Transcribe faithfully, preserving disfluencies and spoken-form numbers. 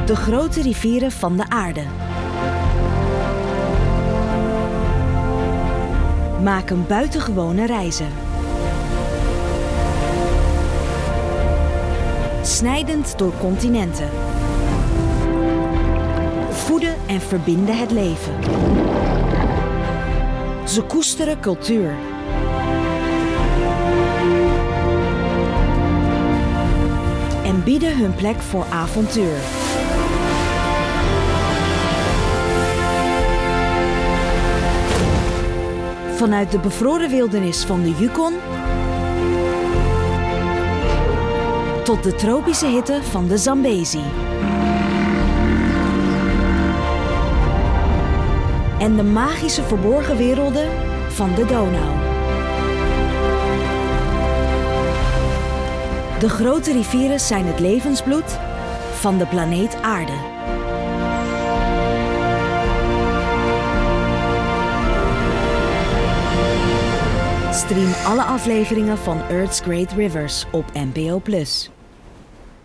De grote rivieren van de aarde. Maken buitengewone reizen. Snijdend door continenten. Voeden en verbinden het leven. Ze koesteren cultuur. En bieden hun plek voor avontuur. Vanuit de bevroren wildernis van de Yukon tot de tropische hitte van de Zambezi. En de magische verborgen werelden van de Donau. De grote rivieren zijn het levensbloed van de planeet Aarde. Stream alle afleveringen van Earth's Great Rivers op N P O plus.